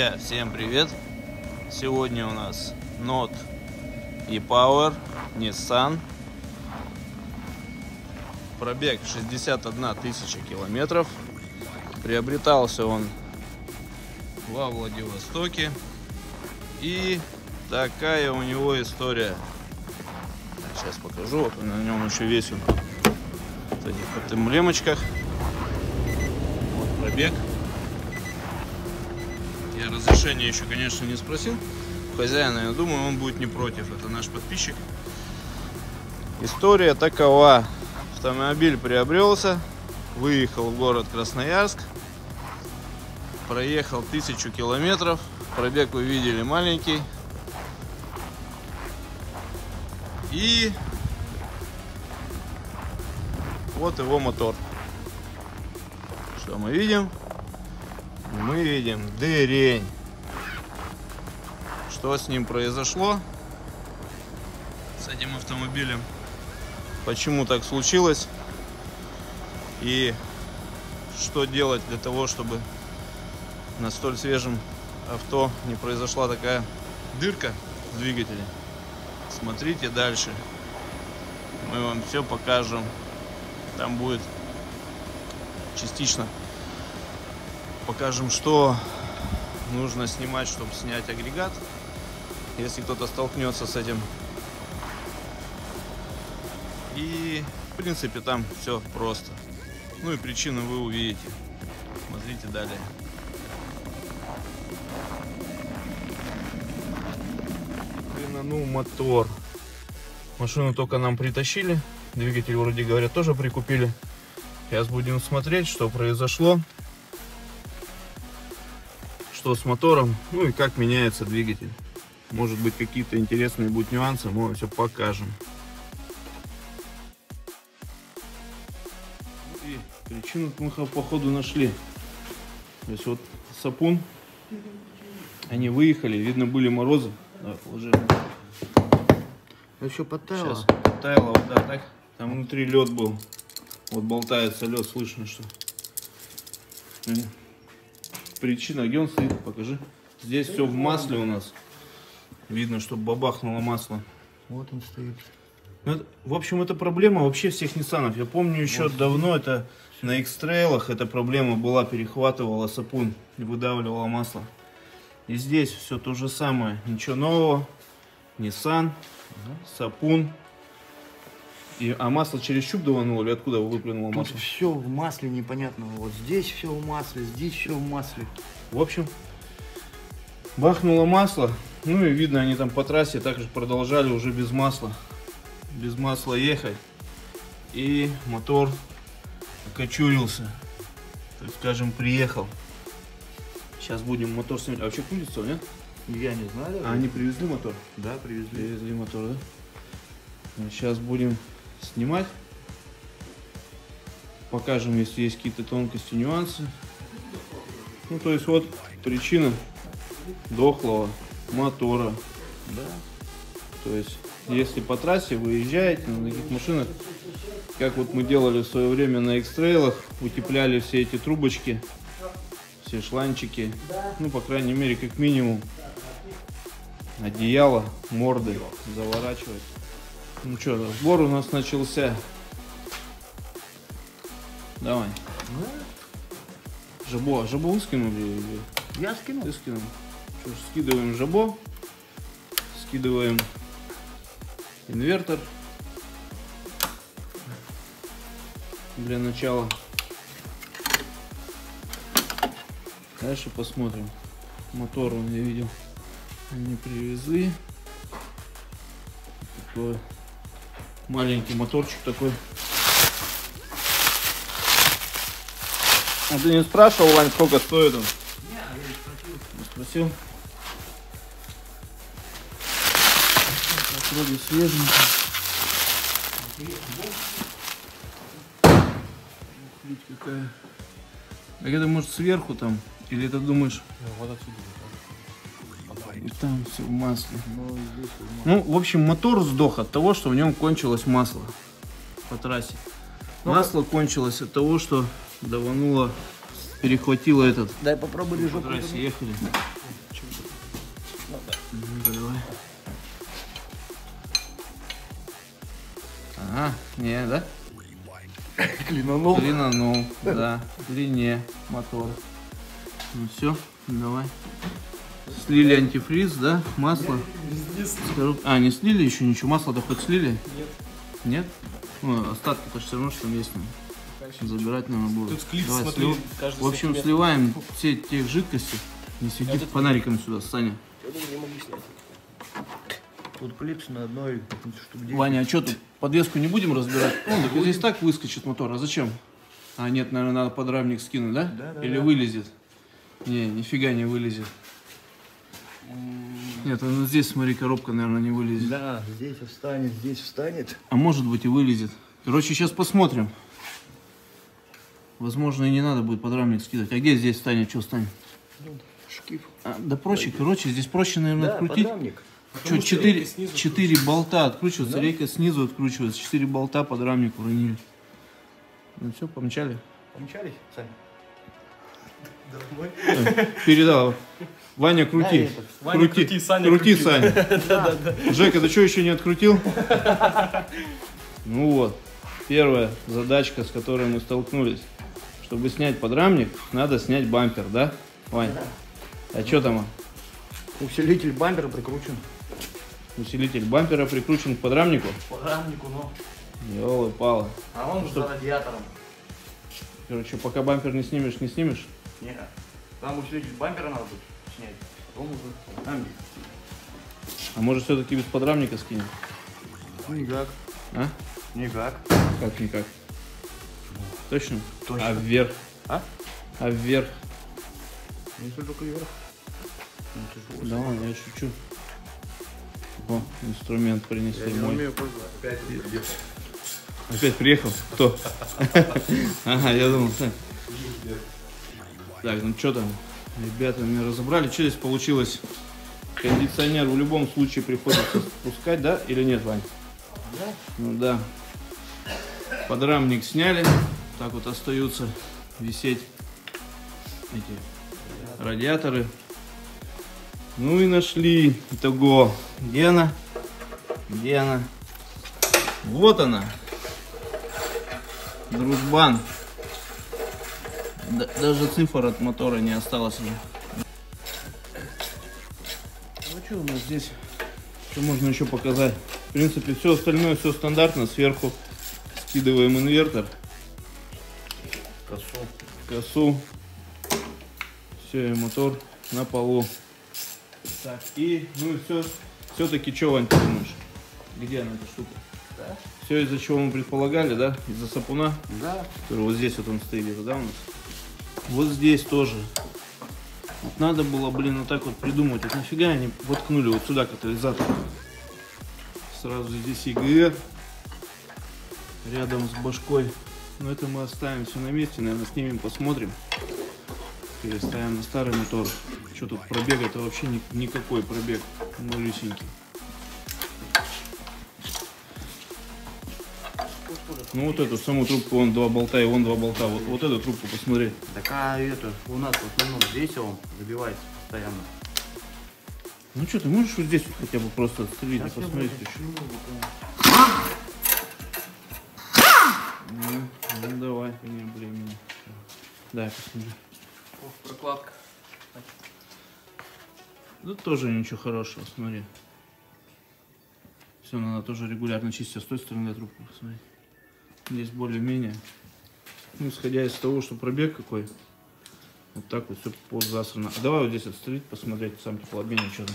Друзья, всем привет! Сегодня у нас Note e-Power Nissan. Пробег 61 тысяча километров. Приобретался он во Владивостоке. И такая у него история. Сейчас покажу. Вот на нем еще весь он в этих вот эмблемочках. Вот пробег. Я разрешения еще, конечно, не спросил хозяина. Я думаю, он будет не против. Это наш подписчик. История такова. Автомобиль приобрелся, выехал в город Красноярск, проехал 1000 километров. Пробег вы видели маленький. И вот его мотор. Что мы видим? Мы видим дырень. Что с ним произошло? С этим автомобилем? Почему так случилось? И что делать для того, чтобы на столь свежем авто не произошла такая дырка в двигателе? Смотрите дальше. Мы вам все покажем. Там будет частично покажем, что нужно снимать, чтобы снять агрегат, если кто-то столкнется с этим. И в принципе там все просто. Ну и причину вы увидите. Смотрите далее. Ну, мотор. Машину только нам притащили. Двигатель, вроде говорят, тоже прикупили. Сейчас будем смотреть, что произошло. Что с мотором, ну и как меняется двигатель. Может быть, какие-то интересные будут нюансы, мы вам все покажем. И причину мы походу нашли. То есть вот сапун, они выехали, видно были морозы. Давай, положи. Еще подтаяло. Сейчас подтаяло, вот да, так. Там внутри лед был. Вот болтается лед, слышно, что. Причина, где он стоит, покажи. Здесь все в масле у нас. Видно, что бабахнуло масло. Вот он стоит. Ну, в общем, это проблема вообще всех Ниссанов. Я помню еще вот давно, это на X-Trail'ах эта проблема была, перехватывала сапун, выдавливала масло. И здесь все то же самое, ничего нового. Nissan, сапун. А масло через щуп давануло или откуда выплюнуло масло? Тут все в масле непонятно. Вот здесь все в масле, здесь все в масле. В общем, бахнуло масло. Ну и видно, они там по трассе также продолжали уже без масла. Без масла ехать. И мотор окочурился. Так скажем, приехал. Сейчас будем мотор снимать. А вообще крутится, нет? Я не знаю. А они привезли мотор? Да, привезли. Привезли мотор, да? Сейчас будем снимать. Покажем, если есть какие-то тонкости, нюансы. Ну, то есть вот причина дохлого мотора. Да. То есть, если по трассе выезжаете на таких машинах, как вот мы делали в свое время на X-Trail'ах, утепляли все эти трубочки, все шланчики, ну, по крайней мере, как минимум, одеяло, морды заворачивать. Ну что, сбор у нас начался. Давай. Жабо. А жабо вы скинули? Я скинул. Ты скинул. Что ж, скидываем жабо. Скидываем инвертор. Для начала. Дальше посмотрим. Мотор он, я видел, они привезли. Такой маленький моторчик такой. А ты не спрашивал, Вань, сколько стоит он? Нет, я не спросил. Не спросил? Так, вроде свеженький. Видите, какая. Так это может сверху там? Или ты думаешь? Вот отсюда. И там все в масле. Ну, в общем, мотор сдох от того, что в нем кончилось масло по трассе. Масло кончилось от того, что давануло, перехватило этот. Дай попробуй лежок. По трассе ехали. А, не, да? Клинанул. Клинанул, да. В длине мотор. Ну все, давай. Слили антифриз, да? Масло. А, не слили еще ничего? Масло-то хоть слили? Нет. Нет? Ну, остатки-то все равно, что там есть. Забирать, наверное, будет. Тут клип, Давай, смотри, каждый в общем, сантиметр. сливаем все те жидкости. Не свети фонариком сюда, Саня. Я даже не могу снять. Тут клипс на одной штук 10. Ваня, а что тут? Подвеску не будем разбирать? Ну, так здесь так выскочит мотор. А зачем? А, нет, наверное, надо подрамник скинуть, да? Да, Или да. вылезет? Не, нифига не вылезет. Нет, ну здесь, смотри, коробка, наверное, не вылезет. Да, здесь встанет, здесь встанет. А может быть и вылезет. Короче, сейчас посмотрим. Возможно, и не надо будет подрамник скидывать. А где здесь встанет? Что встанет? Шкив. А, да проще, короче, здесь проще, наверное, Да, открутить. подрамник. Что, 4 болта откручиваются, рейка снизу откручивается, 4 болта подрамник уронили. Ну все, помчали. Помчались, Сань? Домой. Передал. Ваня, крути. Да, это. Ваня, крути, Саня, крути, крути. Саня. Жека, ты что, еще не открутил? Ну вот, первая задачка, с которой мы столкнулись. Чтобы снять подрамник, надо снять бампер, да, Вань? А что там? Усилитель бампера прикручен. Усилитель бампера прикручен к подрамнику? По подрамнику, но. Ёлы-палы. А он за радиатором. Короче, пока бампер не снимешь, не снимешь. Нет. Там усилитель бампера надо будет снять. Потом уже подрамник. А может все-таки без подрамника скинем? Никак. А? Никак. Как никак? Точно? Точно. А вверх? А? А вверх? Если только вверх. Ну, тяжело. Да ладно, я шучу. О, инструмент принесли мой. Опять приехал. Опять приехал? Кто? Ага, я думал, Сань. Так, ну что там? Ребята меня разобрали. Что здесь получилось? Кондиционер в любом случае приходится спускать, да? Или нет, Вань? Да. Ну да. Подрамник сняли. Так вот остаются висеть эти радиаторы. Ну и нашли. Итого. Где она? Где она? Вот она. Дружбан. Даже цифр от мотора не осталось уже. Ну что у нас здесь? Что можно еще показать? В принципе, все остальное, все стандартно. Сверху скидываем инвертор. Косу. Все, и мотор на полу. Так, и, ну и все. Все-таки что, Вань, ты думаешь? Где она, эта штука? Да. Все, из-за чего мы предполагали, да? Из-за сапуна, Да. который вот здесь вот он стоит где-то, да, у нас? Вот здесь тоже. Вот надо было, блин, вот так вот придумать. Вот нафига они воткнули вот сюда катализатор? Сразу здесь ЕГР. Рядом с башкой. Но это мы оставим все на месте, наверное, снимем, посмотрим. Переставим на старый мотор. Что тут пробег? Это вообще никакой пробег. Малюсенький. Ну вот эту саму трубку, вон 2 болта и вон 2 болта. Вот эту трубку посмотри. Так а это у нас в основном здесь он забивается постоянно. Ну что, ты можешь вот здесь вот хотя бы просто отстрелить и посмотреть еще? Ну давай, не времени. Да, посмотри. Ох, прокладка. Да тоже ничего хорошего, смотри. Все, надо тоже регулярно чистить. А с той стороны трубку посмотри. Здесь более-менее. Ну, исходя из того, что пробег какой. Вот так вот все подзасрано. А давай вот здесь отстрелить, посмотреть сам теплообменник, что там.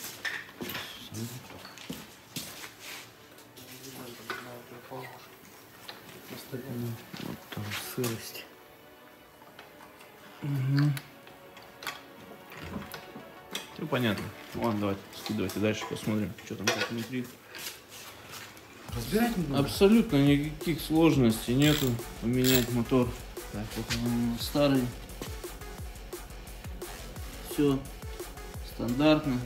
Вот там сырость. Угу. Ну понятно. Ладно, давайте скидывайте дальше, посмотрим, что там как внутри. Разбирать не надо. Абсолютно никаких сложностей нету поменять мотор. Так, вот он старый. Все стандартно.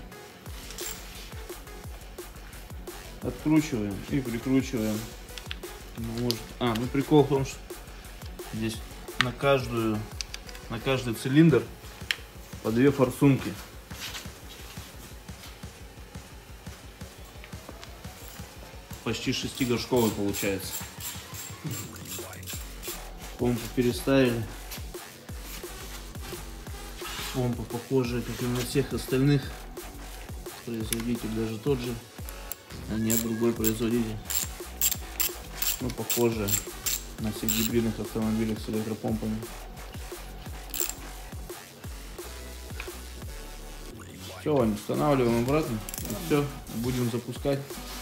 Откручиваем и прикручиваем. Ну, может... ну прикол в том, что здесь на каждый цилиндр по 2 форсунки. почти 6-горшковый получается. Помпу переставили. Помпа похожая, как и на всех остальных. Производитель даже тот же, а нет, другой производитель. Ну, похожая на всех гибридных автомобилях с электропомпами. Все, Вань, устанавливаем обратно. И все, будем запускать.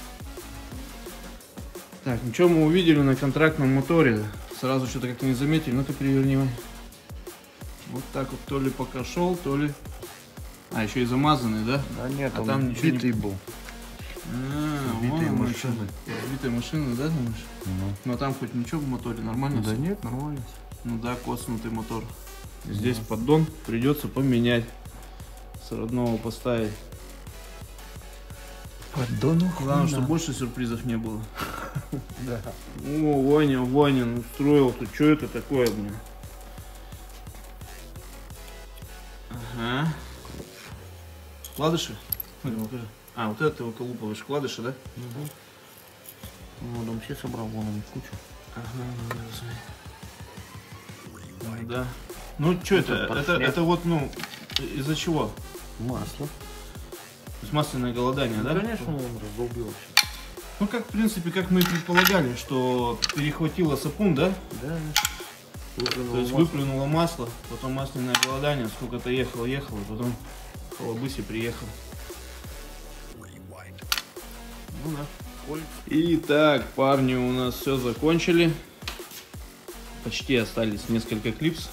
Так, ничего мы увидели на контрактном моторе. Сразу что-то как-то не заметили. Ну-ка, переверни, Вань. Вот так вот, то ли пока шел, то ли... А, еще и замазанный, да? Да нет, а он там ничего битый был. Сбитые машины. Сбитые машины, да, думаешь? Но там хоть ничего в моторе, нормально? Да всё? нет, нормально. Ну да, коснутый мотор. Здесь поддон придется поменять. С родного поставить. Поддон. Главное, чтобы больше сюрпризов не было. Да. О, Ваня устроил. Тут что это такое, блин? Ага. Вкладыши? А, вот это выколупываешь вкладыши, да? Угу. Ну, там все собрал, вон он кучу. Ага, ну, да. Ну, что это вот, ну, из-за чего? Масло. То есть масляное голодание, да? Конечно, он раздолбил вообще. Ну, как, в принципе, как мы и предполагали, что перехватило сапун, да? Да. То есть выплюнуло масло, потом масляное голодание, сколько-то ехал, и потом в Халабысе приехал. Ну да. Итак, парни, у нас все закончили. Почти остались несколько клипс.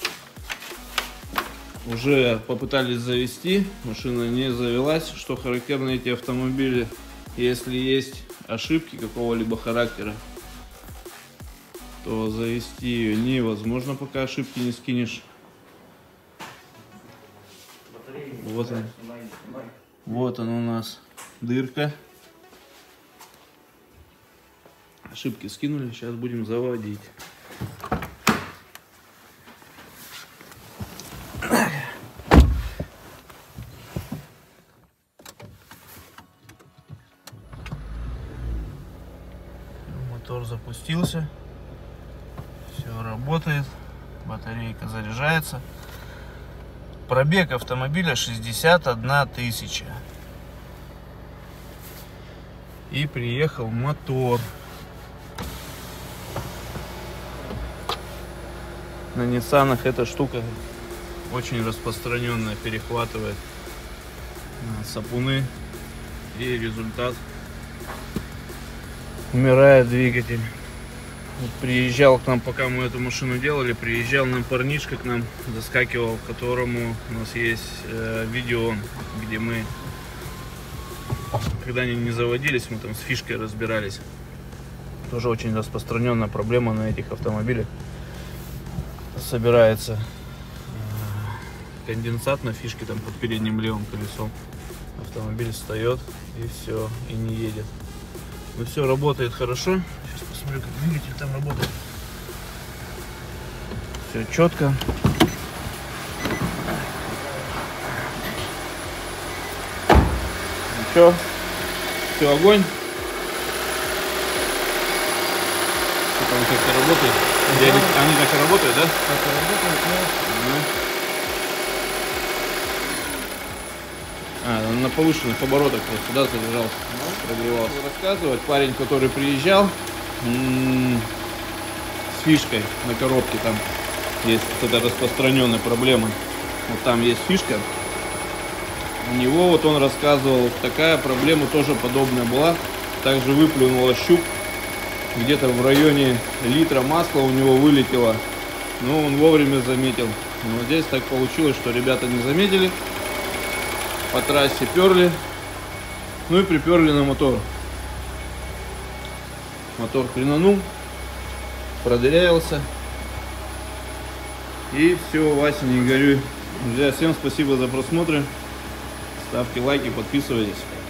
Уже попытались завести, машина не завелась. Что характерно, эти автомобили, если есть ошибки какого-либо характера, то завести ее невозможно, пока ошибки не скинешь. Вот он. Вот он у нас дырка. Ошибки скинули, сейчас будем заводить. Мотор запустился. Все работает. Батарейка заряжается. Пробег автомобиля 61 тысяча. И приехал мотор. На Ниссанах эта штука очень распространенная, перехватывает сапуны, и результат: умирает двигатель. Вот приезжал к нам, пока мы эту машину делали, приезжал нам парнишка к нам, заскакивал, которому у нас есть видео, где мы, когда они не заводились, мы там с фишкой разбирались. Тоже очень распространенная проблема на этих автомобилях. Собирается конденсат на фишке там под передним левым колесом. Автомобиль встает и все, и не едет. Но все работает хорошо. Сейчас посмотрю, как двигатель там работает. Все четко. Ничего. Все, огонь. Что там как-то работает? Да. Они так и работают, да? Так и работает, на повышенных оборотах просто, да, задержался, прогревался. Рассказывать, парень, который приезжал с фишкой на коробке, там есть вот эта распространенная проблема. Вот там есть фишка. У него, вот он рассказывал, такая проблема тоже подобная была. Также выплюнула щуп. Где-то в районе литра масла у него вылетело. Но он вовремя заметил. Но здесь так получилось, что ребята не заметили. По трассе перли. Ну и приперли на мотор. Мотор хренанул. Продырявился. И все, Вася, не горюй. Друзья, всем спасибо за просмотр. Ставьте лайки, подписывайтесь.